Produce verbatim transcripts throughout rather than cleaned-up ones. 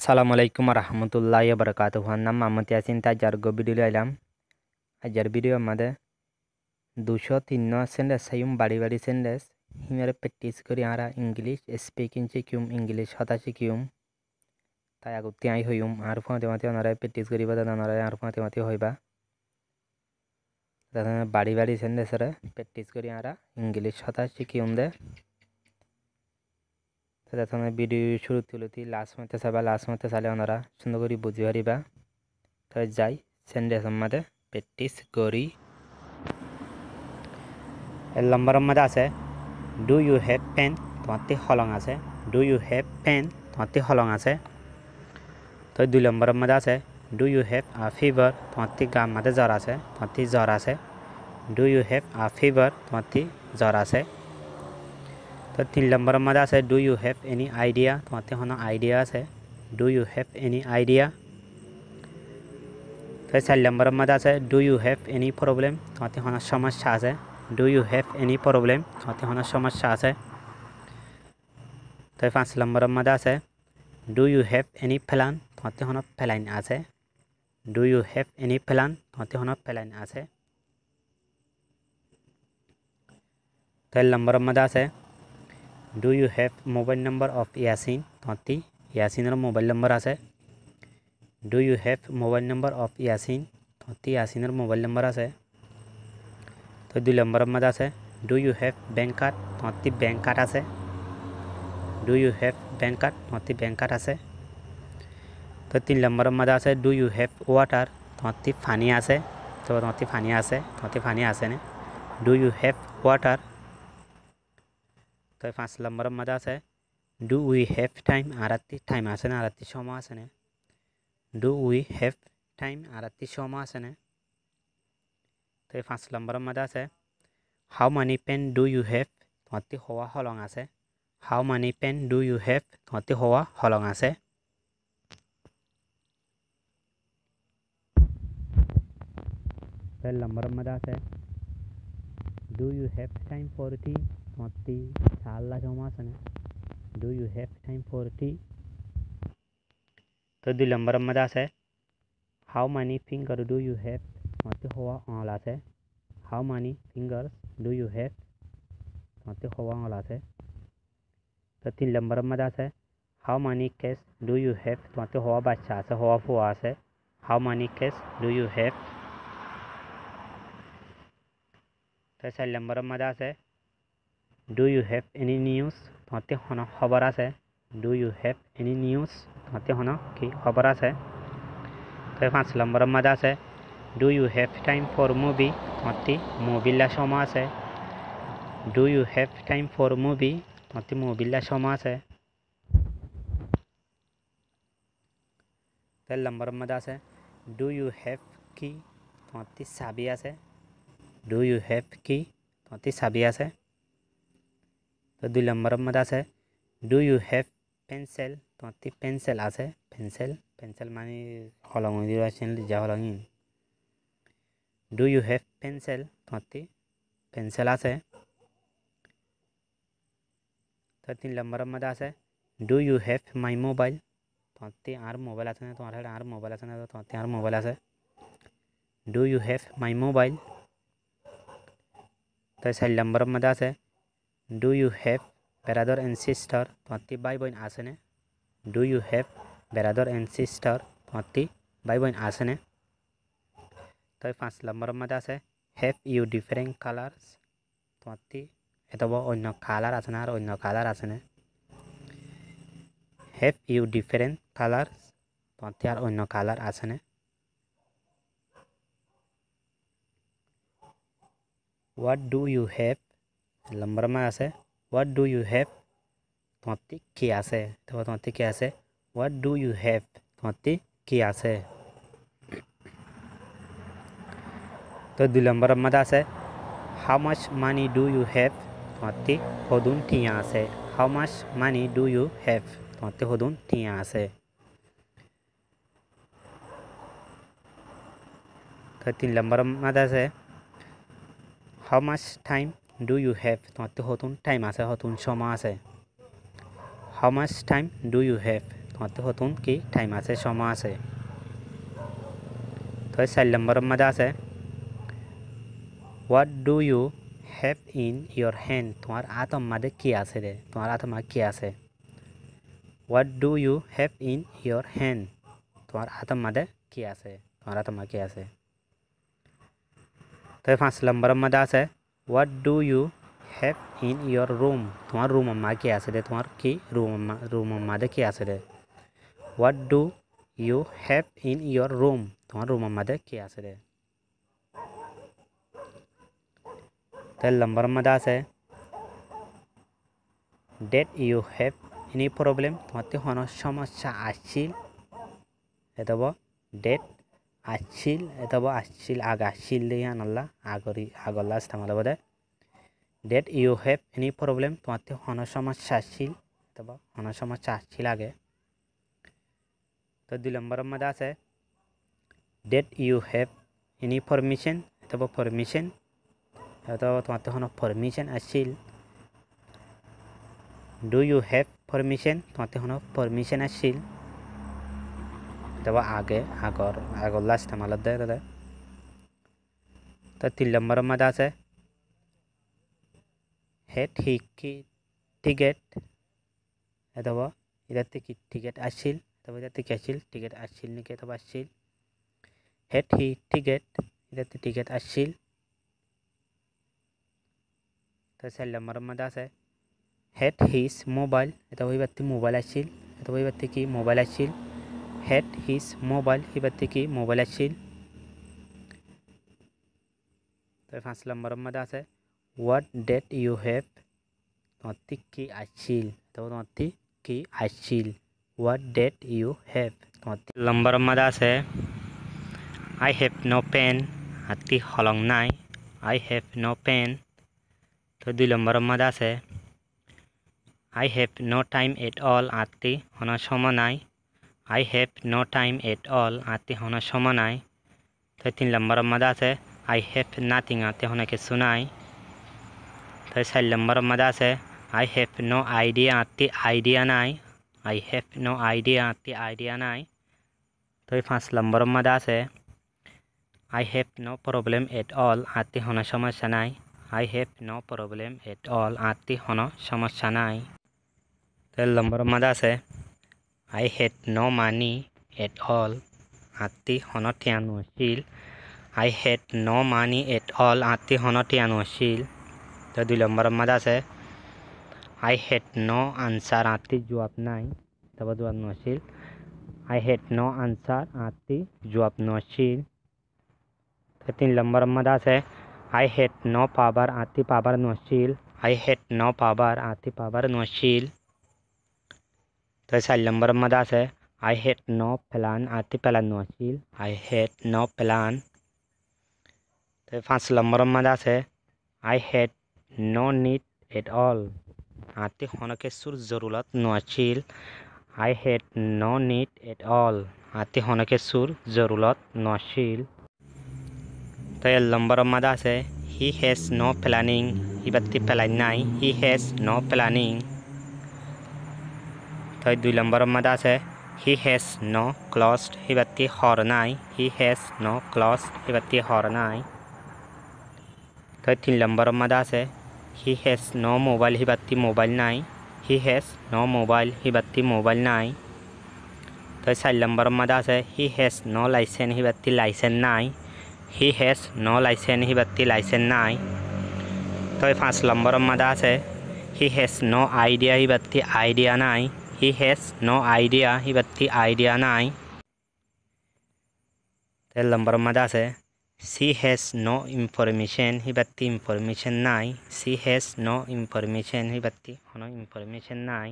Assalamualaikum warahmatullahi wabarakatuh. নাম মোহাম্মদ ইয়াসিন তাজার গো ভিডিও আইলাম আজার ভিডিও আমাদের দুশো তিন সেন্টেন্স সাইম বাড়ি বাড়ি সেন্টেন্স হিমারে প্র্যাকটিস করি আরা ইংলিশ স্পিকিং শিখিম ইংলিশ হতা শিখিম তাই আগুতি আই হইম আর ফাঁতে মাতে ওনারা প্র্যাকটিস করিবা দাদা ওনারা আর ফাঁতে মাতে হইবা দাদা বাড়ি বাড়ি সেন্টেন্সরে প্র্যাকটিস করি আরা ইংলিশ হতা শিখিম দে তাহলে ভিডিও শুরু তুলতি লাস্ট মতে চাবা লাস্ট মতে চালে ওনারা সুন্দর করে বুঝি পারিবা তাই যাই সেন্টেন্স মধ্যে প্র্যাকটিস করি এক নম্বর মধ্যে আছে ডু ইউ হ্যাভ পেন তোমারটি হলং আছে ডু ইউ হ্যাভ পেন তোমারটি হলং আছে তো দুই নম্বর মধ্যে আছে do you have a fever তোমারটি গাম মধ্যে জ্বর আছে তোমারটি জ্বর আছে do you have a fever তোমারটি জ্বর আছে তো তিন নম্বর মধ্যে আছে do you have any idea তোমারটি কোনো আইডিয়া আছে do you have any idea তো চার নম্বর মধ্যে আছে do you have any problem তোমারটি কোনো সমস্যা আছে do you have any problem তোমারটি কোনো সমস্যা আছে তো পাঁচ নম্বর মধ্যে আছে do you have any plan তোমারটি কোনো প্ল্যান আছে do you have any plan তোমারটি কোনো প্ল্যান আছে তেরো নম্বর মধ্যে আছে do you have mobile number of Yasin তোমারটি ইয়াসিনের মোবাইল নম্বর আছে do you have mobile number of Yasin তোমারটি ইয়াসিনের মোবাইল নম্বর আছে তো দুই নম্বর মধ্যে আছে do you have bank card তোমারটি ব্যাংক কার্ড আছে do you have bank card তোমারটি ব্যাংক কার্ড আছে তো তিন নম্বর মধ্যে আছে ডু ইউ হ্যাভ ওয়াটার তোমারটি পানি আছে তো তোমারটি পানি আছে তোমারটি পানি আছে না ডু ইউ হ্যাভ ওয়াটার তো পাঁচ নম্বর মধ্যে আছে ডু উই হ্যাভ টাইম আরাত্তি টাইম আছে না আরাত্তি সময় আছে না ডু উই হ্যাভ টাইম আরাত্তি সময় আছে না তো পাঁচ নম্বর মধ্যে আছে how many pen do you have তোমারটি হওয়া হলং আছে how many pen do you have তোমারটি হওয়া হলং আছে ছয় নম্বর মধ্যে আছে do you have time for tea তোমারটি চাল্লা সময় আছে না do you have time for টি তো দুই নম্বর মধ্যে আছে how many finger do you have তোমারটি হওয়া অল আছে how many finger do you have তোমারটি হওয়া অল আছে তো তিন নম্বর মধ্যে আছে how many kids do you have তোমারটি হওয়া বাচ্চা আছে হওয়া ফুয়া আছে how many kids do you have তো চার নম্বর মধ্যে আছে do you have any news তোমারটি কোনো খবর আছে do you have any news তোমারটি কোনো কি খবর আছে তো পাঁচ নম্বর মধ্যে আছে do you have time for movie তোমারটি মুভিলা সময় আছে do you have time for movie তোমারটি মুভিলা সময় আছে তেরো নম্বর মধ্যে আছে ডু ইউ হ্যাভ কি তোমারটি চাবি আছে ডু ইউ হ্যাভ কি তোমারটি চাবি আছে তো দুই নম্বর মধ্যে আছে ডু ইউ হ্যাভ পেন্সিল তোমারটি পেন্সিল আছে পেন্সিল পেন্সিল মানে হলং দিয়েছেন যা হলং ডু ইউ হ্যাভ পেন্সিল তোমারটি পেন্সিল আছে তো তিন নম্বর মধ্যে আছে do you have my mobile তোমারটি আর মোবাইল আছে না তোমার আর মোবাইল আছে না তোমারটি আর মোবাইল আছে do you have my mobile তো চার নম্বর মধ্যে আছে do you have brother and sister তোমারটি ভাই বোন আছে না do you have brother and sister তোমারটি ভাই বোন আছে না তো পাঁচ নম্বর মধ্যে আছে হ্যাভ ইউ ডিফারেন্ট কালার্স তোমারটি এত অন্য কালার আছে না আর অন্য কালার আছে না হ্যাভ ইউ ডিফারেন্ট কালার্স তোমারটি আর অন্য কালার আছে না হোয়াট ডু ইউ হ্যাভ নম্বর মধ্যে আছে হোয়াট ডু ইউ হ্যাভ তোমারটি কি আছে তারপর তোমারটি কি আছে হোয়াট ডু ইউ হ্যাভ তোমারটি কি আছে তো দুই নম্বর মধ্যে আছে how much money do you have তোমারটি হদুন টিয়া আছে how much money do you have তোমারটি হদুন টিয়া আছে তো তিন নম্বর মধ্যে আছে how much time do you have তোমারটি হতুন টাইম আছে হতুন সময় আছে how much time do you have তোমাতে হতুন কি টাইম আছে সময় আছে তো চার নম্বরের মধ্যে আছে what do you have in your hand তোমার হাতের মধ্যে কি আছে রে তোমার হাতের মধ্যে কি আছে what do you have in your hand তোমার হাতের মধ্যে কি আছে তোমার হাতের মধ্যে কি আছে তো পাঁচ নম্বরের মধ্যে আছে what do you have in your room তোমার রুমের মধ্যে কি আছে রে তোমার কি রুম রুমের মধ্যে কি আছে রে what do you have in your room তোমার রুমের মধ্যে কি আছে রে তেরো নম্বরের মধ্যে আছে did you have any problem তোমার কোনো সমস্যা আসছিল এতব ডেড আসছিল এতব আসছিল আগ আসছিল দিয়ে আনল্লা আগরি আগল্লা ইস্তেমাল বোধে did you have any problem তোমার কোনো সমস্যা আসছিল এতব কোনো সমস্যা আসছিল আগে তো দুই নম্বরের মধ্যে আছে did you have any permission এতব পারমিশন এতব তোমার কোনো পারমিশন আসছিল ডু ইউ হ্যাভ পারমিশন তোমার কোনো পারমিশন আসছিল এতব আগে আগর আগল্লা ইস্তেমাল দেয় দাদা তো তিন নম্বরের মধ্যে আছে হেড হি কি টিকেট এতব এটার থেকে টিকেট আসছিল তবে এটার থেকে আসছিল টিকেট আসছিল নাকি এতব আসছিল হেড হি টিকেট এটার থেকে টিকেট আসছিল তো চার নম্বরের মধ্যে আছে হেড হিজ মোবাইল এটা এবার থেকে মোবাইল আসছিল এটা এবার থেকে মোবাইল আসছিল হেড হিজ মোবাইল এবার থেকে মোবাইল আসছিল তো পাঁচ নম্বরের মধ্যে আছে হোয়াট ডেট ইউ হ্যাভ তোমার থেকে কি আসছিল তবে তোমার থেকে কি আসছিল হোয়াট ডেট ইউ হ্যাভ তোমার নম্বরের মধ্যে আছে আই হ্যাভ নো পেন হাতি হলং নাই আই হ্যাভ নো পেন তো দুই নম্বরের মধ্যে আছে I have no time at all আত্মি হনার সময় নাই I have no time at all আত্মি হনার সময় নাই তো তিন নম্বরের মধ্যে আছে আই হ্যাভ নাথিং আত্মি হনা কিছু নাই তো চার নম্বরের মধ্যে আছে আই হ্যাভ নো আইডিয়া আত্মি আইডিয়া নাই আই হ্যাভ নো আইডিয়া আত্মি আইডিয়া নাই তো পাঁচ নম্বরের মধ্যে আছে I have no problem at all আত্মি হনা সমস্যা নাই I have no problem at all আত্মি হনা সমস্যা নাই তেরো নম্বরের মধ্যে আছে I had no money at all আত্মি হনতিয়ানো আছিল I had no money at all আত্মি হনতিয়ানো আছিল তো দুই নম্বরের মধ্যে আছে আই হ্যাড নো আনসার আত্মি জবাব নাই তারপর জবাব নছিল আই হ্যাড নো আনসার আত্মি জবাব নছিল তো তিন নম্বরের মধ্যে আছে আই হ্যাড নো পাবার আত্মি পাবার নছিল আই হ্যাড নো পাবার আত্মি পাবার নছিল তো চার নম্বরের মধ্যে আছে আই হ্যাড নো প্ল্যান আত্মি প্ল্যান নছিল আই হ্যাড নো প্ল্যান তো পাঁচ নম্বরের মধ্যে আছে I had no need at all আত্মি কোনো কিছুর জরুরত নছিল I had no need at all আত্মি কোনো কিছুর জরুরত নছিল তো এক নম্বরের মধ্যে আছে হি হ্যাজ নো প্ল্যানিং ইবাতি প্ল্যান নাই হি হ্যাজ নো প্ল্যানিং তো দুই নম্বরের মধ্যে আছে হি হ্যাজ নো ক্লসড ইবাতি হর নাই হি হ্যাজ নো ক্লসড ইবাতি হর নাই তো তিন নম্বরের মধ্যে আছে হি হ্যাজ নো মোবাইল হিবাতি মোবাইল নাই হি হ্যাজ নো মোবাইল হিবাতি মোবাইল নাই তো চার নম্বরের মধ্যে আছে হি হ্যাজ নো লাইসেন্স হিবাতি লাইসেন্স নাই হি হ্যাজ নো লাইসেন্স হিবাতি লাইসেন্স নাই তো পাঁচ নম্বরের মধ্যে আছে হি হ্যাজ নো আইডিয়া হিবাতি আইডিয়া নাই হি হ্যাজ নো আইডিয়া হিবাতি আইডিয়া নাই তেরো নম্বরের মধ্যে আছে সি হ্যাজ নো ইনফরমেশন হিবাতি ইনফরমেশন নাই সি হ্যাজ নো ইনফরমেশন হিবাতি কোনো ইনফরমেশন নাই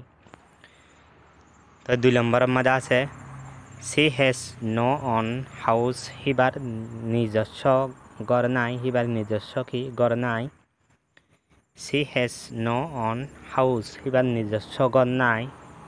তো দুই নম্বরের মধ্যে আছে she has no own house হিবার নিজস্ব ঘর নাই হিবার নিজস্ব কি ঘর নাই she has no own house হিবার নিজস্ব ঘর নাই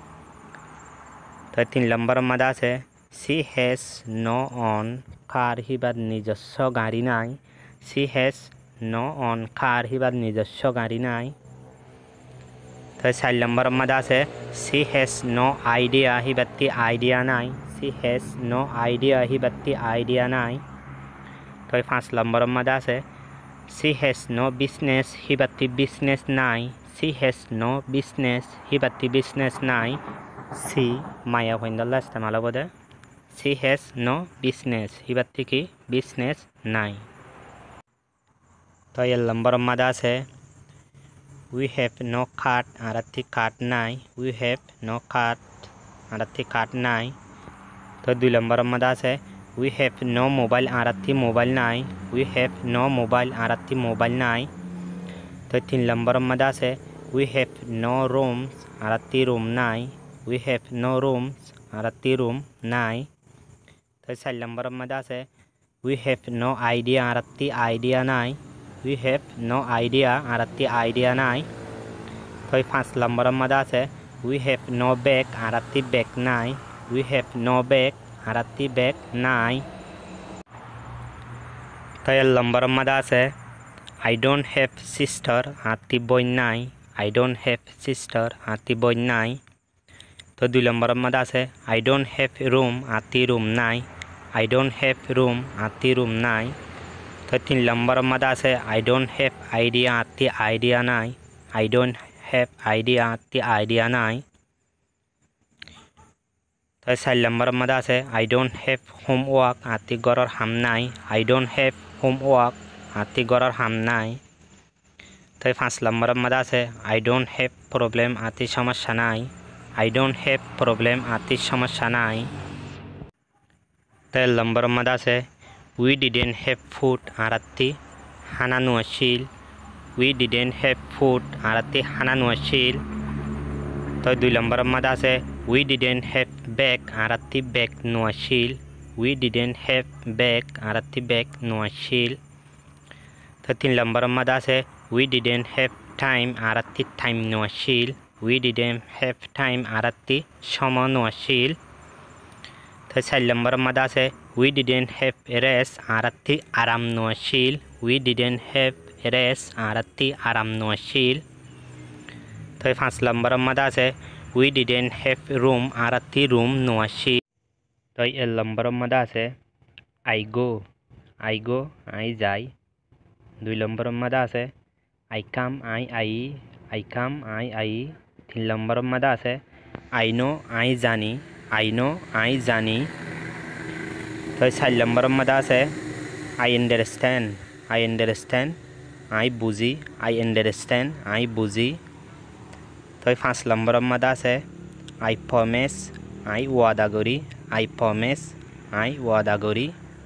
তো তিন নম্বরের মধ্যে আছে she has no own car হিবার নিজস্ব গাড়ি নাই she has no own car হিবার নিজস্ব গাড়ি নাই তো তো চাৰি নম্বৰৰ মধ্যে আছে she has no idea সি বাতি আইডিয়া নাই she has no idea সি বাতি আইডিয়া নাই তো পাঁচ নম্বৰৰ মধ্যে আছে she has no business সি বাতি বিজনেছ নাই she has no business সি বাতি বিজনেছ নাই she মায়া ভইণ্ডলা ইস্তেমাল হ'ব দে she has no business সি বাতি কি বিজনেছ নাই তো এই নম্বৰৰ মধ্যে আছে we have no card আরাতি কার্ড নাই we have no card আরাতি কার্ড নাই তো দুই নম্বৰৰ মধ্যে আছে we have no mobile আরাতি মোবাইল নাই we have no mobile আরাতি মোবাইল নাই তো তিন নম্বৰৰ মধ্যে আছে we have no rooms আরাতি রুম নাই we have no rooms আরাতি রুম নাই তো চার নম্বৰৰ মধ্যে আছে we have no idea আরাতি আইডিয়া নাই we have no idea আরাতি আইডিয়া নাই তো পাঁচ নম্বৰৰ মধ্যে আছে we have no bag আরাতি ব্যাগ নাই we have no bag আরাতি ব্যাগ নাই তো এই নম্বৰৰ মধ্যে আছে I don't have sister আতি বই নাই I don't have sister আতি বই নাই তো দুই নম্বৰৰ মধ্যে আছে I don't have room আতি রুম নাই I don't have room আতি রুম নাই তো তিন নম্বৰৰ মধ্যে আছে I don't have idea আতি আইডিয়া নাই I don't have idea আতি আইডিয়া নাই তো চার নম্বৰৰ মধ্যে আছে I don't have homework আতি ঘৰৰ কাম নাই I don't have homework আতি ঘৰৰ কাম নাই তো পাঁচ নম্বৰৰ মধ্যে আছে I don't have problem আতি সমস্যা নাই I don't have problem আতি সমস্যা নাই তো নম্বৰৰ মধ্যে আছে we didn't have food আরাতি খানা নোয়াছিল we didn't have food আরাতি খানা নোয়াছিল তো দুই নম্বৰৰ মধ্যে আছে we didn't have bag আরাতি ব্যাগ নোয়াছিল we didn't have bag আরাতি ব্যাগ নোয়াছিল তো তিন নম্বৰৰ মধ্যে আছে we didn't have time আরাতি টাইম নোয়াছিল we didn't have time আরাতি সময় নোয়াছিল তো চার নম্বৰৰ মধ্যে আছে we didn't have rest আরাতি আরাম নোয়াছিল we didn't have rest আরাতি আরাম নোয়াছিল তো পাঁচ নম্বৰৰ মধ্যে আছে we didn't have room আরাতি রুম নোয়াছিল তো এই নম্বৰৰ মধ্যে আছে I go I go আই যাই দুই নম্বৰৰ মধ্যে আছে I come আই আই I come আই আই তিন নম্বৰৰ মধ্যে আছে I know আই জানি I know আই জানি তো চার নম্বৰৰ মধ্যে আছে I understand I understand আই বুজি I understand আই বুজি তো পাঁচ নম্বৰৰ মধ্যে আছে I promise আই ওয়াদা করি I promise আই ওয়াদা করি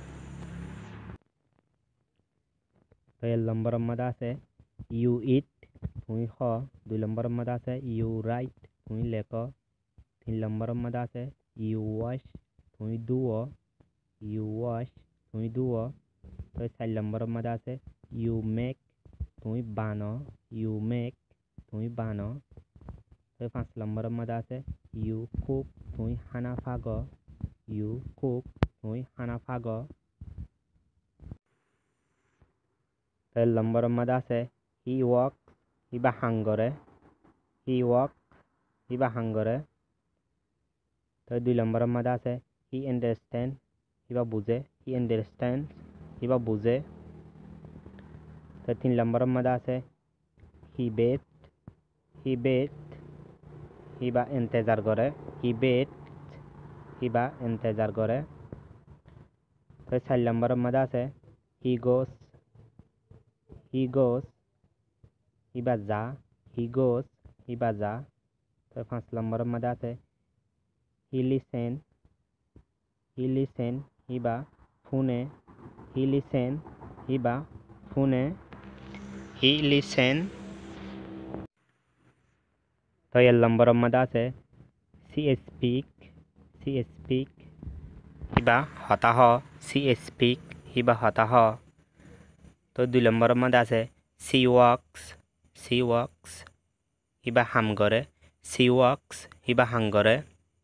তো এক নম্বৰৰ মধ্যে আছে you eat তুমি খ দুই নম্বৰৰ মধ্যে আছে you write তুমি লেখ তিন নম্বৰৰ মধ্যে আছে you wash তুমি ধুও you wash তুমি ধুও তো চার নম্বৰৰ মধ্যে আছে you make তুমি বানো you make তুমি বানো তো পাঁচ নম্বৰৰ মধ্যে আছে you cook তুমি খানা ফাগ you cook তুমি খানা ফাগ তো এক নম্বৰৰ মধ্যে আছে he walk সি বাহাং কৰে he walk সি বাহাং কৰে তো দুই নম্বৰৰ মধ্যে আছে he understand কিবা বুঝে he understand কিবা বুঝে তো তিন নম্বৰৰ মধ্যে আছে he bet he bet কিবা ইন্তজাৰ কৰে he bet কিবা ইন্তজাৰ কৰে তো চার নম্বৰৰ মধ্যে আছে he goes he goes কিবা যা he goes কিবা যা তো পাঁচ নম্বৰৰ মধ্যে আছে he listen he listen কিবা শুনে he listen কিবা শুনে he listen তো এক নম্বৰৰ মধ্যে আছে she speak she speak কিবা হতাহ she speak কিবা হতাহ তো দুই নম্বৰৰ মধ্যে আছে she walks she walks কিবা হাম কৰে she walks কিবা হাম কৰে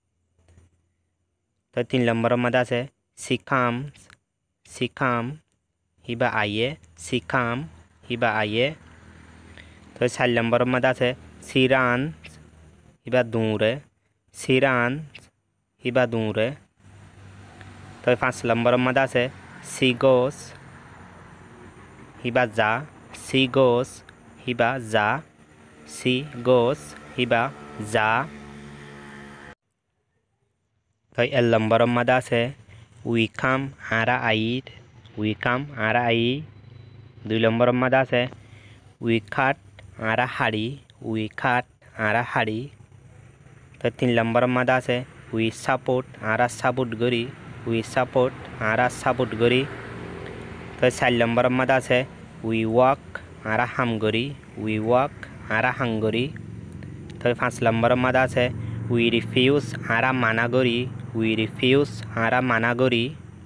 তো তিন নম্বৰৰ মধ্যে আছে she comes she come কিবা আয়ে she come কিবা আয়ে তো চার নম্বৰৰ মধ্যে আছে she runs हिबा दूरे शी runs हिबा दूरे तो पाँच नम्बर मत आछे शी goes हिबा जा शी goes हिबा जा शी goes हिबा जा तो एक नम्बर मत आछे we come आरा आईड we come आरा आई दुई नम्बर मत आछे we cut Ara Hadi we cut आरा हाड़ी तो तीन नम्बर मत आछे we support आरा support करी we support आरा support करी तो चार नम्बर मत आछे we walk आरा हाम करी we walk आरा हाम करी तो पाँच नम्बर मत आछे we refuse आरा माना करी we refuse आरा माना करी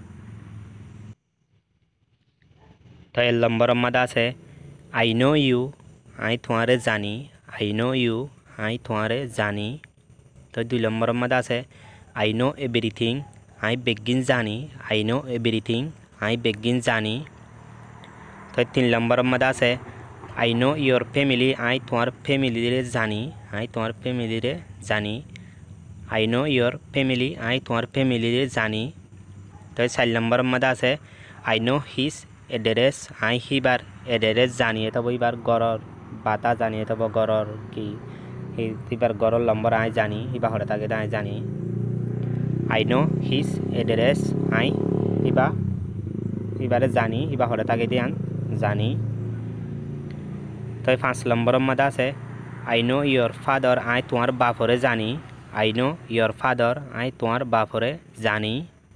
तो एक नम्बर मत आछे I know you आई तुम्हारे जानी I know you आई तुम्हारे जानी तो दुई नम्बर मत आछे I know everything आई बेगिन जानी I know everything आई बेगिन जानी तो तीन नम्बर मत आछे I know your family आई तुम्हार फैमिली रे जानी आई तुम्हार फैमिली रे जानी I know your family आई तुम्हार फैमिली रे जानी तो चार नम्बर मत आछे I know his एड्रेस आई हिबार एड्रेस जानिए तब हिबार गरर बाता जानिए तब गरर की हिबार गरर नम्बर आई जानी हिबा हरे ताके आई जानी I know his एड्रेस आई हिबा हिबारे जानी हिबा हरे ताके दियान जानी तो पाँच नम्बर मत आछे I know your father आई तुम्हार बापरे जानी I know your father आई तुम्हार बापरे जानी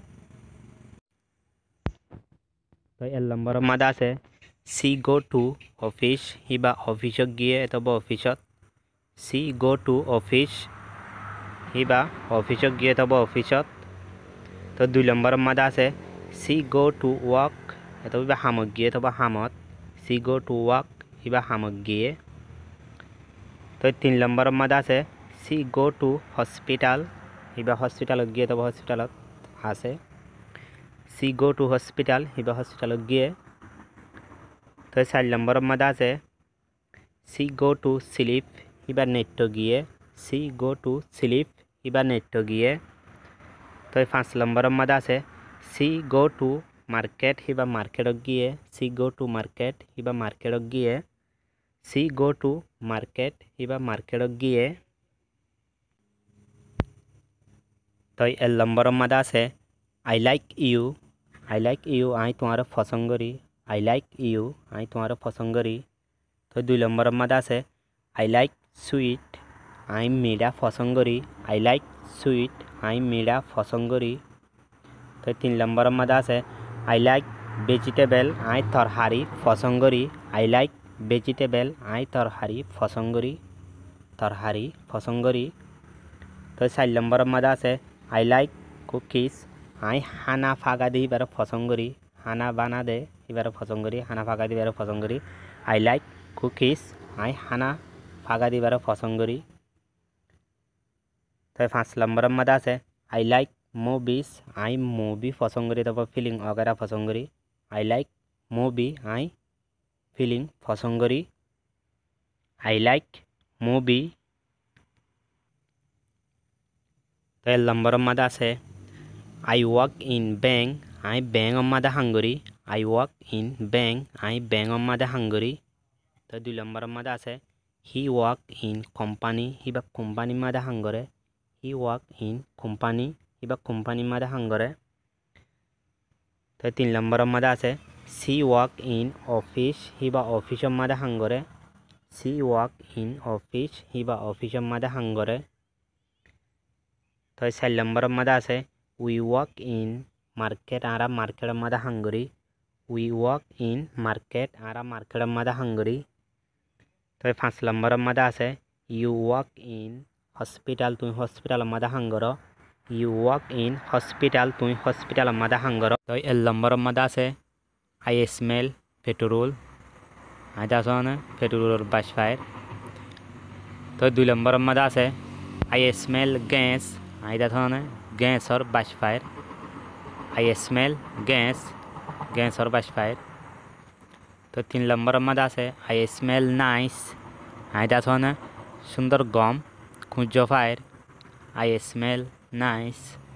तो एक नम्बर मत आछे she go to office हिबा ऑफिस गिये तब office she go to office हिबा ऑफिस गिये तब ऑफिस तो दुई नम्बर मत आछे she go to work तब हिबा हामक गिये तब हामत she go to work Hiba हामक गिये तो तीन नम्बर मत आछे she go to hospital हिबा हॉस्पिटल गिये तब हॉस्पिटल आछे she go to hospital हिबा हॉस्पिटल गिये तो चार नम्बर मत आछे she go to sleep हिबा नेट गिये she go to sleep हिबा नेट गिये तो पाँच नम्बर मत आछे she go to market हिबा मार्केट गिये she go to market हिबा मार्केट गिये she go to market हिबा मार्केट गिये तो एक नम्बर मत आछे I like you I like you आई तुम्हारे पसंद करी I like you आई तुम्हारे पसंद करी तो दुई नम्बर मत आछे I like sweet आई मीठा पसंद करी I like sweet आई मीठा पसंद करी तो तीन नम्बर मत आछे I like vegetable आई तरकारी पसंद करी I like vegetable आई तरकारी पसंद करी तरकारी पसंद करी तो चार नम्बर मत आछे I like cookies आई खाना फागा दे हिबार पसंद करी खाना बाना दे हिबार पसंद करी खाना फागा दे हिबार पसंद करी I like cookies आई खाना फागा दे हिबार पसंद करी तो पाँच नम्बर मत आछे I like movies आई मूवी पसंद करी तब फिल्म वगैरह पसंद करी I like movie आई फिल्म पसंद करी I like movie तो एक नम्बर मत आछे I work in bank आई बैंक मत हांगरी I work in bank आई बैंक मत हांगरी तो दुई नम्बर मत आछे he work in company हिबा कोम्पानी मत हांगरे he work in company हिबा कोम्पानी मत हांगरे तो तीन नम्बर मत आछे she work in office हिबा ऑफिस मत हांगरे she work in office हिबा ऑफिस मत हांगरे तो चार नम्बर मत आछे we work in market आरा मार्केट मत हांगरी we work in market आरा मार्केट मत हांगरी तो पाँच नम्बर मत आछे you work in hospital तुम हॉस्पिटल मत हांगर you work in hospital तुम हॉस्पिटल मत हांगर तो एक नम्बर मत आछे I smell petrol आई दासन पेट्रोल बाश फायर तो दुई नम्बर मत आछे I smell gas आई दासन गैस और बाश फायर I smell gas गैस और बाश फायर तो तीन नम्बर मत आछे I smell nice आई दासन सुंदर गम সূর্য ফায়ার আই স্মেল নাইস।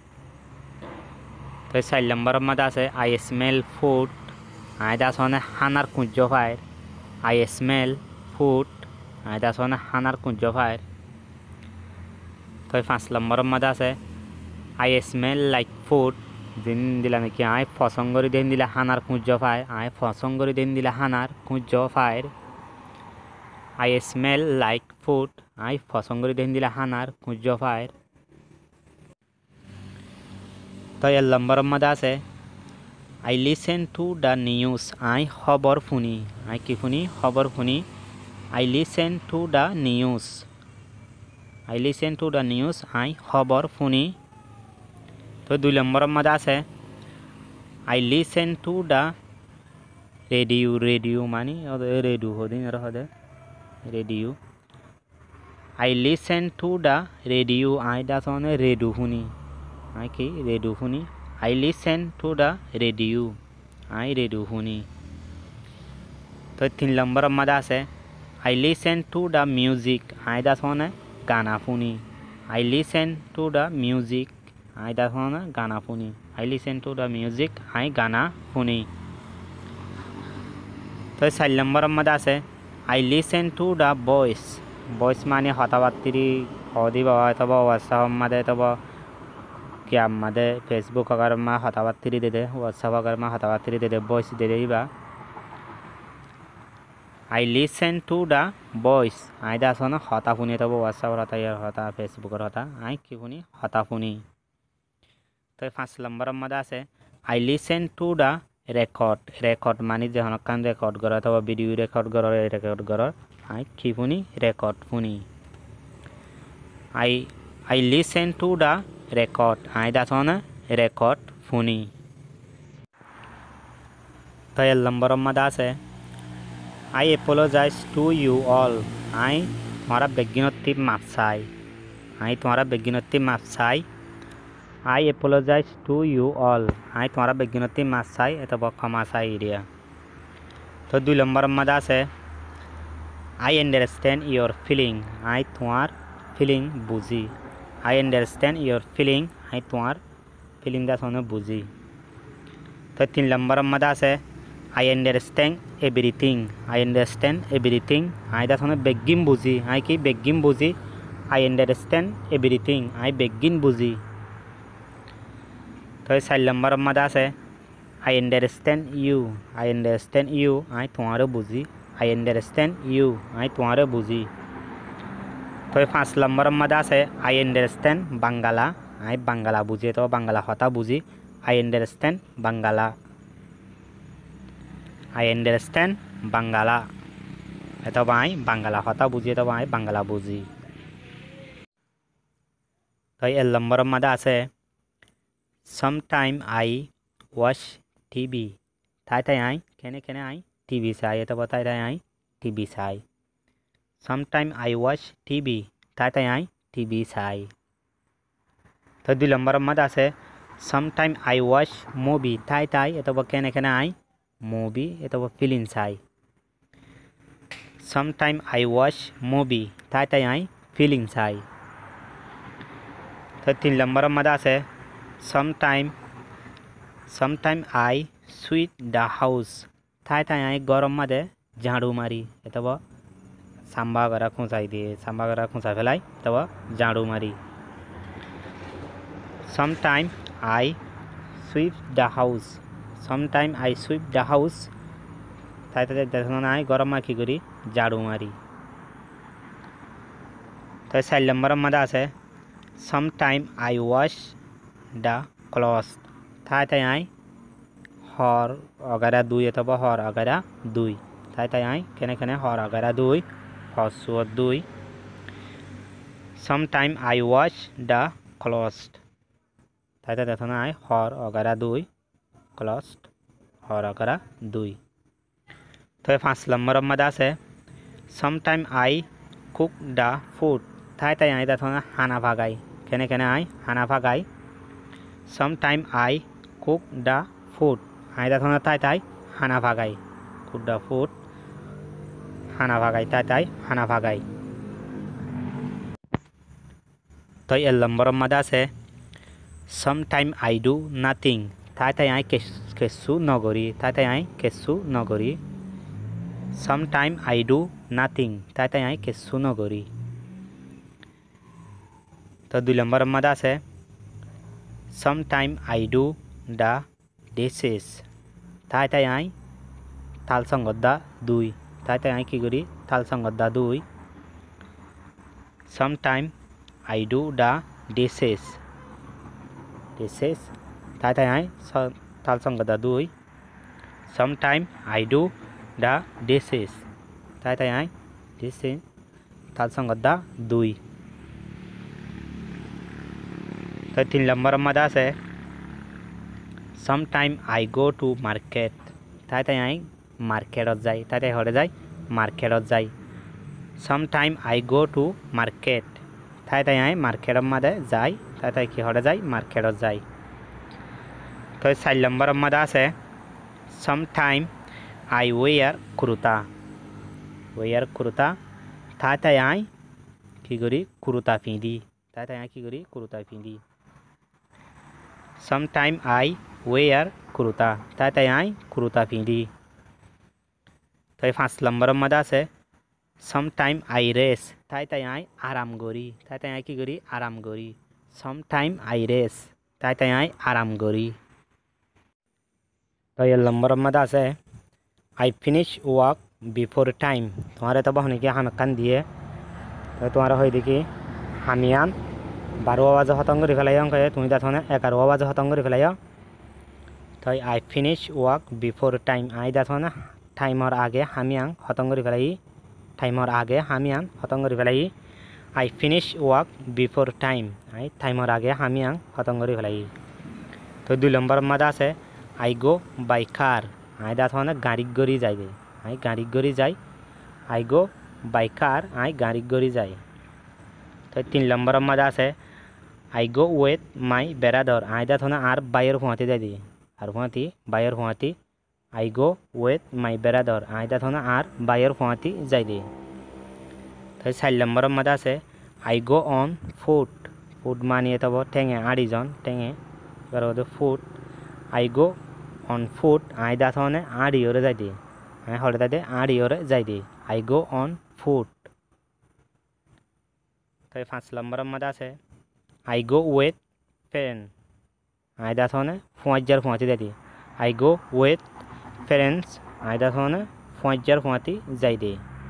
তো চার নম্বরের মধ্যে আছে আই স্মেল ফুড আই দাসনে হানার সূর্য ফায়ার আই স্মেল ফুড আই দাসনে হানার সূর্য ফায়ার। তো পাঁচ নম্বরের মধ্যে আছে আই স্মেল লাইক ফুড দিন দিলা নাকি আই ফসঙ্গরি দিন দিলা হানার সূর্য ফায়ার আই ফসঙ্গরি দিন দিলা হানার সূর্য ফায়ার। আই স্মেল লাইক ফুড আই ফসঙ্গরি দিন দিলা হানার সূর্য ফায়ার। তো এর নম্বরের মধ্যে আছে I listen to the news আই খবর শুনি আই কি শুনি খবর শুনি I listen to the news I listen to the news আই খবর শুনি। তো দুই নম্বরের মধ্যে আছে I listen to the radio radio মানে রেডিও হদিন হদে radio I listen to the radio আই দাসনে রেডিও শুনি আই কি রেডিও শুনি I listen to the radio আই রেডিও শুনি। তো তিন নম্বরের মধ্যে আছে I listen to the music আই দাসনে গানা শুনি I listen to the music আই দাসনে গানা শুনি I listen to the music আই গানা শুনি। তো চার নম্বরের মধ্যে আছে I listen to the voice voice মানে কথাবার্তি হদি বাবা অথবা হোয়াটসঅ্যাপ মাদে অথবা কি আমাদের ফেসবুক अगर মা কথাবার্তি দে দে হোয়াটসঅ্যাপ अगर মা কথাবার্তি দে দে ভয়েস দে দেবা I listen to the voice আই দাসনে হতা শুনি অথবা হোয়াটসঅ্যাপর হতা ইয়ার হতা ফেসবুকের হতা আই কি শুনি হতা শুনি। তো পাঁচ নম্বরের মধ্যে আছে I listen to the record record মানে যখন কান রেকর্ড করা অথবা ভিডিও রেকর্ড করার রেকর্ড করার আই কি শুনি রেকর্ড শুনি আই I listen to the record আই দাসনে রেকর্ড শুনি। তো এর নম্বরের মধ্যে আছে I apologise to you all আই তোমারা বেগিনতি মাপ চাই আই তোমারা বেগিনতি মাপ চাই I apologise to you all আই তোমারা বেগিনতি মাপ চাই অথবা ক্ষমা চাই এরিয়া। তো দুই নম্বরের মধ্যে আছে আই আন্ডারস্ট্যান্ড ইয়োর ফিলিং আই তোমার ফিলিং বুঝি আই আন্ডারস্ট্যান্ড ইয়োর ফিলিং আই তোমার ফিলিং দাসনে বুঝি। তো তিন নম্বরের মধ্যে আছে I understand everything I understand everything আই দাসনে বেগিন বুঝি আই কি বেগিন বুঝি আই আন্ডারস্ট্যান্ড এভরিথিং আই বেগিন বুঝি। তো চার নম্বরের মধ্যে আছে I understand you I understand you আই তোমারও বুঝি আই আন্ডারস্ট্যান্ড ইউ আই তোমারও বুঝি। তো পাঁচ নম্বরের মধ্যে আছে আই আন্ডারস্ট্যান্ড বাঙ্গালা আই বাঙ্গালা বুঝি তো বাঙ্গালা হতা বুঝি I understand Bangla I understand Bangla অথবা আই বাঙ্গালা হতা বুঝি অথবা আই বাঙ্গালা বুঝি। তো এর নম্বরের মধ্যে আছে সামটাইম আই ওয়াচ টিভি তাই তাই আই কেনে কেনে আই টিভি চাই অথবা তাই তাই আই টিভি চাই সামটাইম আই ওয়াচ টিভি তাই তাই আই টিভি চাই। তো দুই নম্বরের মধ্যে আছে সামটাইম আই ওয়াচ মুভি তাই তাই অথবা কেনে কেনে আই মুভি অথবা ফিল্ম চাই সামটাইম আই ওয়াচ মুভি তাই তাই আই ফিল্ম চাই। তো তিন নম্বরের মধ্যে আছে sometime sometime I sweep the house তাই তাই আই গরম মাদে ঝাড়ু মারি অথবা সাম্বা করা খুঁচাই দিয়ে সাম্বা করা খুঁচা ফেলাই অথবা ঝাড়ু মারি sometime I sweep the house sometime I sweep the house তাই তাই দেখুন আই গরম মা কি করি ঝাড়ু মারি। তো চার নম্বরের মধ্যে আছে sometime I wash the cloth তাই তাই আই হর অগারা দুই অথবা হর অগারা দুই তাই তাই আই কেনে কেনে হর অগারা দুই হর দুই sometime I wash the cloth তাই তাই দেখুন আই হর অগারা দুই ক্লথ হর অগারা দুই। তো পাঁচ নম্বরের মধ্যে আছে sometime I cook the food তাই তাই আই দেখুন হানা ভাগাই কেনে কেনে আই হানা ভাগাই sometime I cook the food আই দেখুন তাই তাই হানা ভাগাই কুক দ্য ফুড হানা ভাগাই তাই তাই হানা ভাগাই। तो एल नम्बर मध्य আছে sometime I do nothing তাই তাই আই কিছু নগরী তাই তাই আই কিছু নগরী sometime I do nothing তাই তাই আই কিছু নগরী तो দুই নম্বর মধ্যে আছে sometime I do the dishes তাই তাই আই তাল সঙ্গত দা দুই তাই তাই আই কি করি তাল সঙ্গত দা দুই sometime I do the dishes dishes তাই তাই আই তাল সঙ্গত দা দুই sometime I do the dishes তাই তাই আই ডিশেস তাল সঙ্গত দা দুই तो तीन नम्बर मध्य আছে sometime I go to market তাই তাই আই मार्केटत যাই তাই তাই হরে যাই मार्केटत যাই sometime I go to market তাই তাই আই मार्केटत मध्य যাই তাই তাই কি হরে যাই मार्केटत যাই तो चार नम्बर मध्य আছে sometime I wear kurta wear kurta তাই তাই আই কি করি কুর্তা পিঁধি তাই তাই আই কি করি কুর্তা পিঁধি sometime I wear kurta তাই তাই আই কুর্তা পিঁধি तो पाँच नम्बर मध्य আছে सम टाइम आई रेस्ट তাই তাই আই आराम करी তাই তাই আই কি করি आराम करी सम टाइम आई रेस्ट তাই তাই আই आराम करी तो एल नम्बर मध्य আছে I finish work before time तुम्हारे तो बहने के हम कान दिए तो तुम्हारा हो देखी हमियान बारो आवाज खतम कर फेल तुम देखने एगारो आवाज खतम कर फेल तो I finish work before time आई देखने टाइमर आगे हमियां खतम कर फेल टाइमर आगे हमियां खतम कर फेल I finish work before time आई टाइमर आगे हमियां खतम कर फेल तो दुई नम्बर मध्य আছে आई गो बाई कार आई देखने गाड़ी गड़ी जाए आई गाड़ी गड़ी जाए आई गो बाई कार आई गाड़ी गड़ी जाए तो तीन नम्बर मध्य আছে I go with my brother आई देखने और बायर फुआती जाए दिए और फुआती बायर फुआती I go with my brother आई देखने और बायर फुआती जाए दिए तो चार नम्बर मध्य আছে I go on foot foot मानिए तब टेंगे आड़ीजन टेंगे फुट आई गो ऑन फुट आई देखने आड़ियोरे जाए दिए आई हरे जाए आड़ियोरे जाए दिए आई गो ऑन फुट तो पाँच नम्बर मध्य আছে I go with friend I देखने फुआजार फुआती जाए आई गो उइथ फ्रेंड्स आई देखने फुआजार फुआती जाए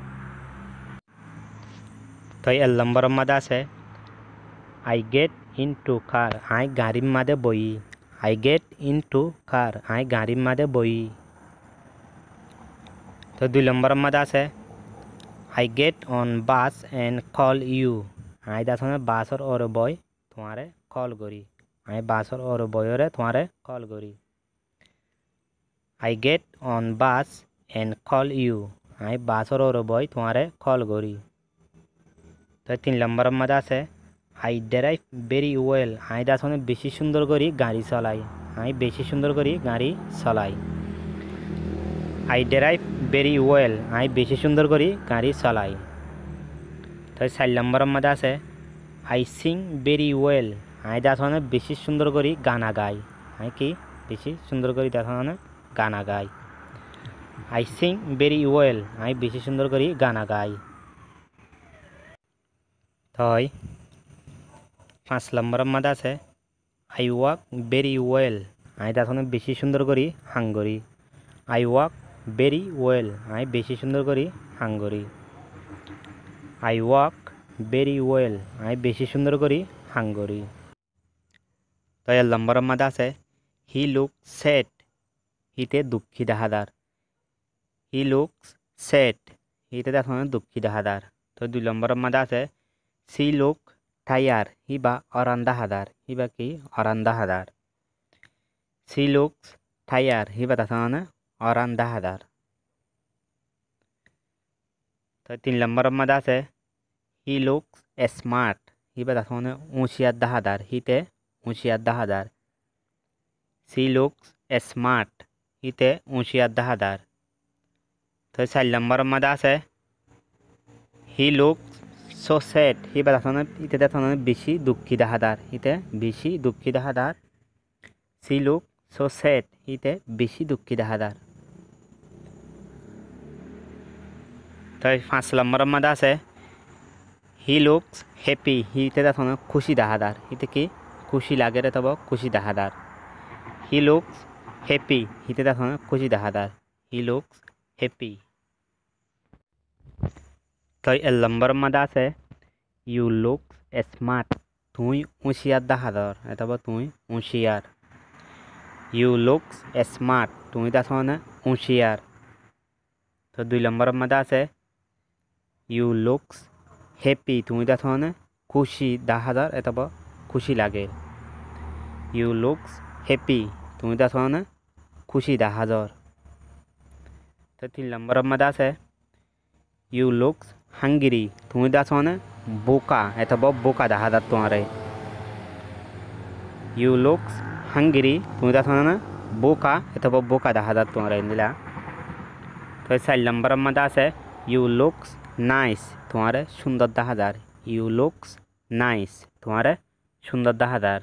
तो एल नम्बर मध्य আছে I get into car आई गाड़ी मध्य बही I get into car आई गाड़ी मध्य बही तो दुई नम्बर मध्य আছে I get on bus and call you आई देखने बासर और बय तुम्हारे कॉल करी आई बासर और बयरे तुम्हारे कॉल करी I get on bus and call you आई बासर और बय तुम्हारे कॉल करी तो तीन नम्बर मध्य আছে आई ड्राइव वेरी वेल आई देखने बेशी सुंदर करी गाड़ी चलाई आई बेशी सुंदर करी गाड़ी चलाई आई ड्राइव वेरी वेल आई बेशी सुंदर करी गाड़ी चलाई तो चार नम्बर मध्य আছে आई सिंग वेरी वेल आई देखने बेशी सुंदर करी गाना गाई आई कि बेशी सुंदर करी देखने गाना गाई आई सिंग वेरी वेल आई बेशी सुंदर करी गाना गाई तो पाँच नम्बर मध्य আছে आई वर्क वेरी वेल आई देखने बेशी सुंदर करी हांगरी आई वर्क वेरी वेल आई बेशी सुंदर करी हांगरी आई वर्क वेरी वेल आई बेशी सुंदर करी हांगरी तो एल नम्बर मध्य আছে हि लुक सैड हिते दुखी देखादार हि लुक्स सैड हिते देखने दुखी देखादार तो दुई नम्बर मध्य আছে सी लुक टायार हि बा अरान देखादार हि बा कि अरान देखादार सी लुक्स टायार हि बा देखने अरान देखादार तो तीन नम्बर मध्य আছে हि लुक्स स्मार्ट हि बा देखने ऊँचियार देखादार हिते ऊँचियार देखादार सी लुक्स स्मार्ट हिते ऊँचियार देखादार तो चार नम्बर मध्य আছে हि लुक्स so sad হি বাদাসনে ইতে দাসনে বেশি দুঃখী দাহাদার ইতে বেশি দুঃখী দাহাদার she look so sad ইতে বেশি দুঃখী দাহাদার তাই পাঁচ নম্বরের মধ্যে আছে হি লুকস হ্যাপি হিতে দাসনে খুশি দাহাদার ইতে কি খুশি লাগে রে তব খুশি দাহাদার হি লুকস হ্যাপি হিতে দাসনে খুশি দাহাদার হি লুকস হ্যাপি তাই এল নম্বরের মধ্যে আছে ইউ লুকস স্মার্ট তুই হুঁশিয়ার দাহাদার অথব তুই হুঁশিয়ার ইউ লুকস স্মার্ট তুই দাসনে হুঁশিয়ার তো দুই নম্বরের মধ্যে আছে ইউ লুকস হ্যাপি তুই দাসনে খুশি দাহাদার অথব খুশি লাগে ইউ লুকস হ্যাপি তুই দাসনে খুশি দাহাদার তো তিন নম্বরের মধ্যে আছে ইউ লুকস হাঙ্গরি তুই দাসনে বোকা অথব বোকা দাহাদার তোমারে ইউ লুকস হাঙ্গরি তুই দাসনে বোকা অথব বোকা দাহাদার তোমারে নিলা তো চার নম্বরের মধ্যে আছে ইউ লুকস নাইস তোমারে সুন্দর দাহাদার ইউ লুকস নাইস তোমারে সুন্দর দাহাদার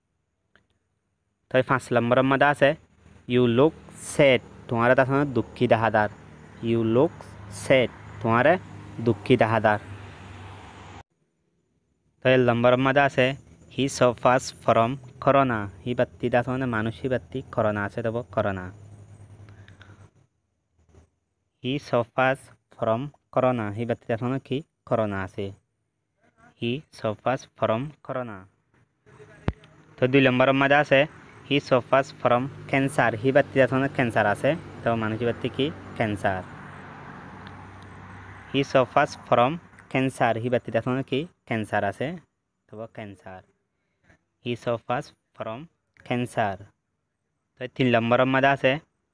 তো পাঁচ নম্বরের মধ্যে আছে ইউ লুক স্যাড তোমারে দাসনে দুঃখী দাহাদার ইউ লুকস স্যাড তোমারে দুঃখী দাহাদার তো এল নম্বরের মধ্যে আছে হি সাফার্স ফ্রম করোনা হি বাত্তি দাসনে মানুষ হি বাত্তি করোনা আছে তব corona he suffers from corona হি বাত্তি দাসনে কি করোনা আছে হি সাফার্স ফ্রম করোনা তো দুই নম্বরের মধ্যে আছে হি সাফার্স ফ্রম ক্যান্সার হি বাত্তি দাসনে ক্যান্সার আছে তো মানুষ বাত্তি কি cancer he suffers from cancer হি বাত্তি দাসনে কি ক্যান্সার আছে তব cancer he suffers from cancer তো তিন নম্বরের মধ্যে আছে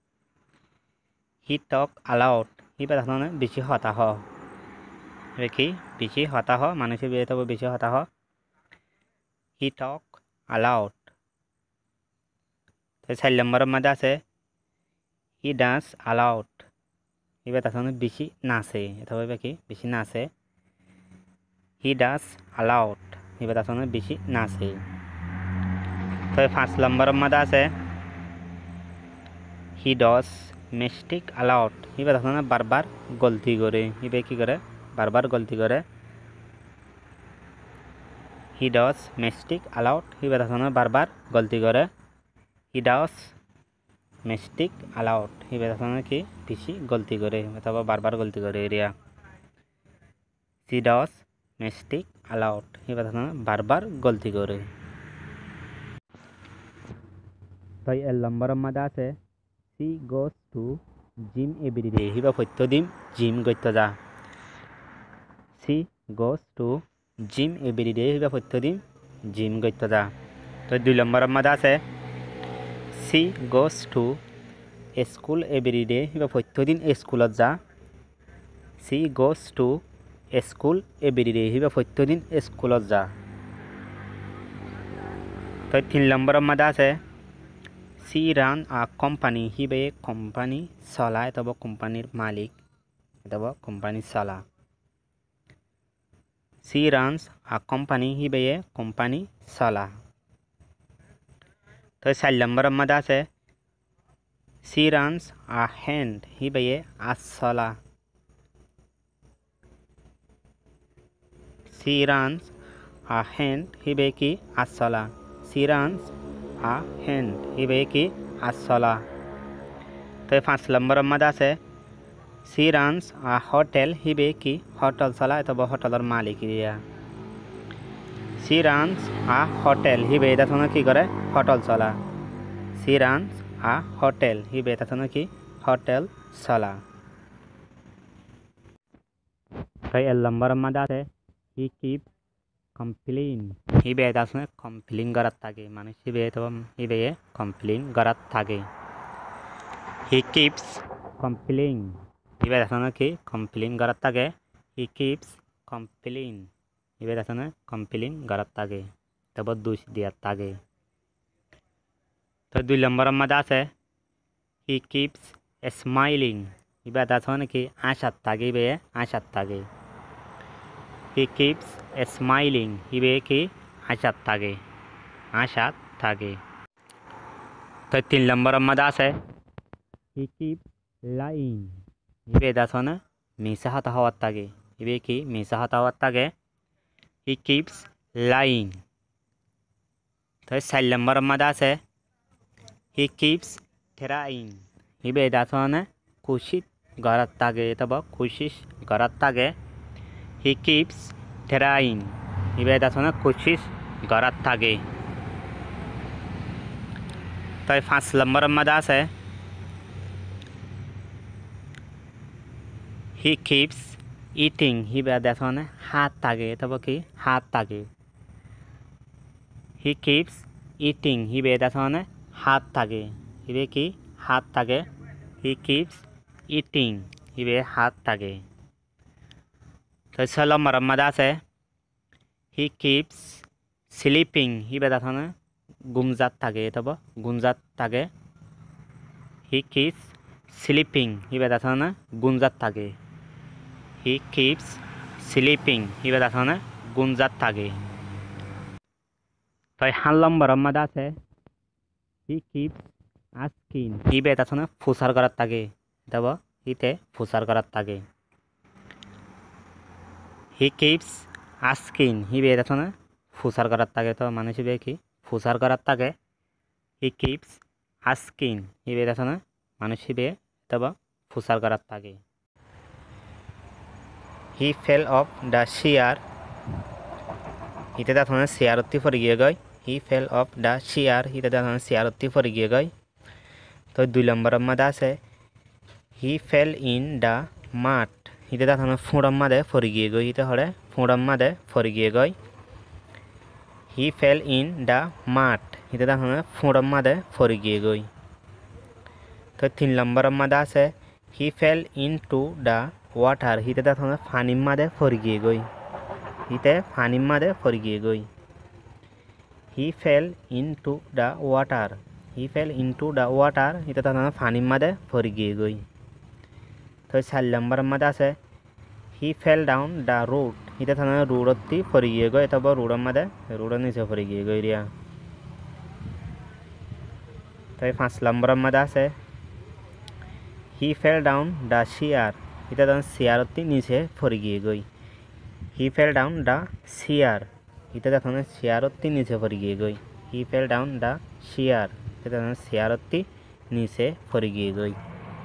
হি টক অ্যালাউড হি দাসনে বেশি হতাশ কি বেশি হতাশ মানুষের বিয়ে তবে বেশি হতাশ হি টক অ্যালাউড তো চার নম্বরের মধ্যে আছে হি ডান্স অ্যালাউড এবার তার বেশি নাচে অথবা কি বেশি নাচে হি ডান্স অ্যালাউড এবার তার বেশি নাচে তো পাঁচ নম্বরের মধ্যে আছে হি ডস মিস্টেক অ্যালাউড এবার তার বারবার গলতি করে এবার কি করে বারবার গলতি করে হি ডস মিস্টেক অ্যালাউড এবার তার বারবার গলতি করে হি ডস মিস্টেক অ্যালাউড এবার তার কি বেশি গলতি করে অথবা বারবার গলতি করে এরিয়া সি ডস মিস্টেক অ্যালাউড এবার তার বারবার গলতি করে তাই এল নম্বরের মধ্যে আছে she goes to gym everyday হিবা প্রত্যেকদিন জিম করতে যা she goes to gym everyday হিবা প্রত্যেকদিন জিম করতে যা তো দুই নম্বরের মধ্যে আছে she goes to school everyday হিবা প্রত্যেকদিন স্কুলত যা she goes to school everyday হিবা প্রত্যেকদিন স্কুলত যা তো তিন নম্বরের মধ্যে আছে সি রান আ কোম্পানি হিবে কোম্পানি চলায় তব কোম্পানির মালিক তব কোম্পানি চলা সি রানস আ কোম্পানি হিবে কোম্পানি চলা তো চার নম্বরের মধ্যে আছে সি রানস আ হ্যান্ড হিবে আজ চলা সি রানস আ হ্যান্ড হিবে কি আজ চলা সি রানস আ হ্যান্ড হিবে কি আজ চলা তো পাঁচ নম্বরের মধ্যে আছে সি রানস আ হোটেল হিবে কি হোটেল চলা অথবা হোটেলের মালিক ইয়া সি রানস আ হোটেল হিবে এটা কি করে হোটেল চলা সি রানস আ হোটেল হিবে এটা কি হোটেল চলা তো এল নম্বরের মধ্যে আছে হি কিপ কমপ্লেইন হিবে এটা কমপ্লেইন করার থাকে মানুষ হিবে তো হিবে কমপ্লেইন করার থাকে হি কিপস কমপ্লেইন হিবে এটা কি কমপ্লেইন করার থাকে হি কিপস কমপ্লেইন হিবে এটা কমপ্লেইন করার থাকে তারপর দোষ দিয়ার থাকে তো দুই নম্বরের মধ্যে আছে হি কিপস স্মাইলিং হিবে এটা কি আশার থাকে হিবে আশার থাকে হি কিপস স্মাইলিং হিবে কি আশাত থাকে আশাত থাকে। তো তিন নম্বর মধ্যে আছে হি কিপ লাইং হিবে দাসনে মিছা হাত হওয়ার থাকে হিবে কি মিছা হাত হওয়ার থাকে হি কিপস লাইং। তো চার নম্বর মধ্যে আছে হি কিপস ট্রাইং হিবে দাসনে খুশিত ঘৰত থাকে অথবা কোশিশ ঘৰত থাকে হি কিপস ট্রাইং হিবে দাসনে কোশিশ ঘৰত থাকে। তাই পাঁচ নম্বর মধ্যে আছে হি কিপস ইটিং হিবে দাসনে হাত থাকে অথবা কি হাত থাকে হি কিপস ইটিং হিবে দাসনে হাত থাকে হিবে কি হাত থাকে হি কিপস ইটিং হিবে হাত থাকে। তো ছয় নম্বর মধ্যে আছে হি কিপস স্লিপিং হিবে দাসনে গুমজাত থাকে অথবা গুঞ্জাত থাকে হি কিপস স্লিপিং হিবে দাসনে গুঞ্জাত থাকে হি কিপস স্লিপিং হিবে দাসনে গুঞ্জাত থাকে। তো সাত নম্বর মধ্যে আছে হি কিপস আস্কিং হিবে দাসনে ফুসার ঘৰত থাকে অথবা হিতে ফুসার ঘৰত থাকে হি কিপস আস্কিং হিবে দাসনে ফুসার ঘৰত থাকে। তো মানুষ হিবে কি ফুসার ঘৰত থাকে হি কিপস আস্কিং হিবে দাসনে মানুষ হিবে অথবা ফুসার ঘৰত থাকে। He fell off the chair হিতে দাসনে চেয়ারতি পৰি গিয়ে গয় he fell off the chair হিতে দাসনে চেয়ারতি পৰি গিয়ে গয়। তো দুই নম্বর মধ্যে আছে হি ফেল ইন দ্য মাঠ হিতে দাসনে ফুঁড়ম মাদে পৰি গিয়ে গয় হিতে হরে ফুঁড়ম মাদে পৰি গিয়ে গয় হি ফেল ইন দ্য মাঠ হিতে দাসনে ফুঁড়ম মাদে পৰি গিয়ে গয়। তো তিন নম্বর মধ্যে আছে he fell into the water হিতে দাসনে পানির মাদে পৰি গিয়ে গয় হিতে পানির মাদে পৰি গিয়ে গয় he fell into the water he fell into the water হিতে দাসনে পানির মাদে পৰি গিয়ে গয়। তো চার নম্বর মধ্যে আছে he fell down the road হিতে দাসনে রোডতি পৰি গিয়ে গয় অথবা রোডের মাদে রোডের নিচে পৰি গিয়ে গয় রিয়া। তো পাঁচ নম্বর মধ্যে আছে he fell down the chair হিতে দাসনে চেয়ারতি নিচে পৰি গিয়ে গয় he fell down the chair হিতে দাসনে চেয়ারতি নিচে পৰি গিয়ে গয় he fell down the chair হিতে দাসনে চেয়ারতি নিচে পৰি গিয়ে গয়।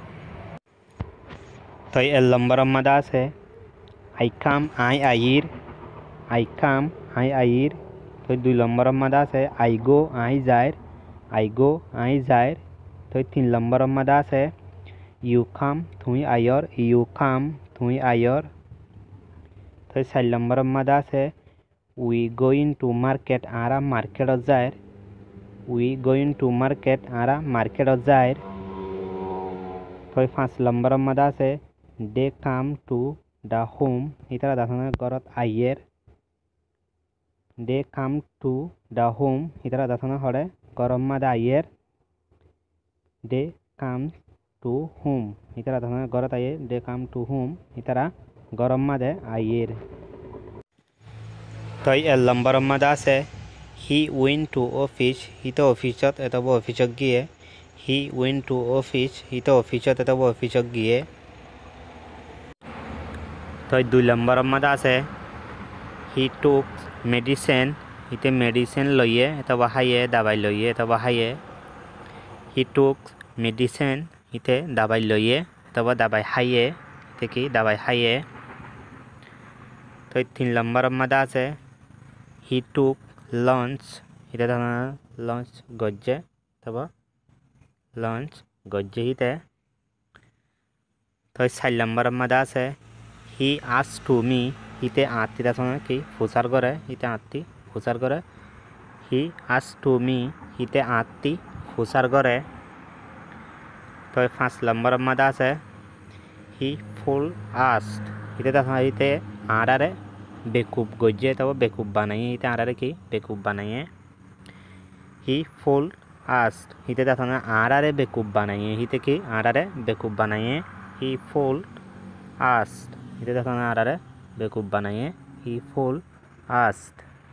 তো এক নম্বর মধ্যে আছে আই কাম আই আইর আই কাম আই আইর। তো দুই নম্বর মধ্যে আছে আই গো আই যাইর আই গো আই যাইর। তো তিন নম্বর মধ্যে আছে ইউ কাম তুই আয়র ইউ কাম তুই আয়র। তো চার নম্বর মধ্যে আছে উই গোয়িং টু মার্কেট আরা মার্কেটত যাইর উই গোয়িং টু মার্কেট আরা মার্কেটত যাইর। তো পাঁচ নম্বর মধ্যে আছে they come to the home ইতারা দাসনে ঘৰত আইয়ের they come to the home ইতারা দাসনে হরে গরম মাদে আইয়ের দে কাম টু হোম ইতারা দাসনে ঘৰত আইয়ে দে কাম টু হোম ইতারা গরম মাদে আইয়ের। তো এক নম্বর মধ্যে আছে হি উইন টু অফিস হিতে অফিসত অথবা অফিসত গিয়ে হি উইন টু অফিস হিতে অফিসত অথবা অফিসত গিয়ে। তো দুই নম্বর মধ্যে আছে হি টুক মেডিসিন হিতে মেডিসিন লইয়ে অথবা খাইয়ে দাবাই লইয়ে অথবা খাইয়ে হি টুক মেডিসিন হিতে দাবাই লইয়ে অথবা দাবাই খাইয়ে হিতে কি দাবাই খাইয়ে। তো তিন নম্বর মধ্যে আছে হি টুক লঞ্চ হিতে লঞ্চ গজ্জে অথবা লঞ্চ গজ্জে হিতে। তো চার নম্বর মধ্যে আছে হি আস টু মি হিতে আত্মি দাসনে কি ফুসার করে হিতে আত্মি ফুসার করে হি আস টু মি হিতে আত্মি ফুসার করে। তো পাঁচ নম্বর মধ্যে আছে হি ফুল আস্ট হিতে দাসনে হিতে আরারে বেকুব গজ্জে তবে বেকুব বানাইয়ে হিতে আরারে কি বেকুব বানাইয়ে হি ফুল আস্ট হিতে দাসনে আরারে বেকুব বানাইয়ে হিতে কি আরারে বেকুব বানাইয়ে হি ফুল আস্ট হিতে দাসনে আরারে বেকুব বানাইয়ে হি ফুল আস্ট।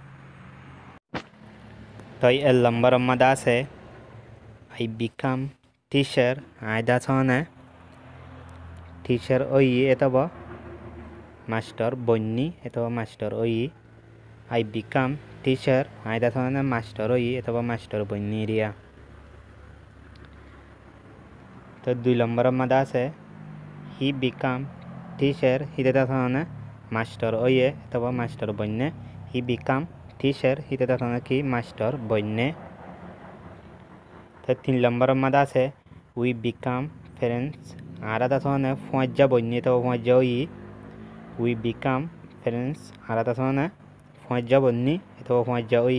তাই এল নম্বরের মধ্যে আছে আই বিকাম টিচার আয়দা ছনে টিচার ওই এতব মাস্টার বন্যি এতব মাস্টার ওই আই বিকাম টিচার আয়দা ছনে মাস্টার ওই এতব মাস্টার বন্যি রিয়া। তো দুই নম্বরের মধ্যে আছে হি বিকাম টিচার হিতেতা ছনে মাস্টার ওয়ে অথবা মাস্টার বন্যে হি বিকাম টিচার হিতেতা ছনে কি মাস্টার বন্যে। তো তিন নম্বরের মধ্যে আছে উই বিকাম ফ্রেন্ডস আলাদা ছনে ফুঁজা বন্যে তো ফুঁজা ওই উই বিকাম ফ্রেন্ডস আলাদা ছনে ফুঁজা বন্যি অথবা ফুঁজা ওই।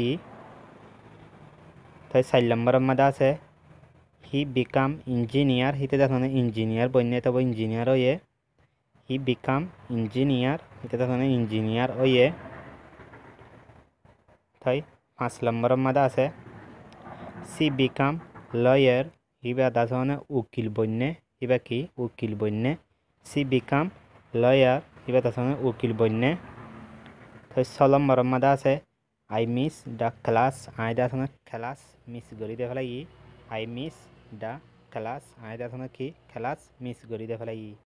তো চার নম্বরের মধ্যে আছে হি বিকাম ইঞ্জিনিয়ার হিতেতা ছনে ইঞ্জিনিয়ার বন্যে তো ইঞ্জিনিয়ার ওয়ে হি বিকাম ইঞ্জিনিয়ার হিতেতা ছনে ইঞ্জিনিয়ার ওয়ে। তাই পাঁচ নম্বরের মধ্যে আছে সি বিকাম লয়ার হিবা দাছনে উকিল বন্যে হিবা কি উকিল বন্যে সি বিকাম লয়ার হিবা দাছনে উকিল বন্যে। তাই ছ নম্বরের মধ্যে আছে আই মিস দ্য ক্লাস আই দাছনে ক্লাস মিস করি দে ফেলাই আই মিস দ্য ক্লাস আই দাছনে কি ক্লাস মিস করি দে ফেলাই।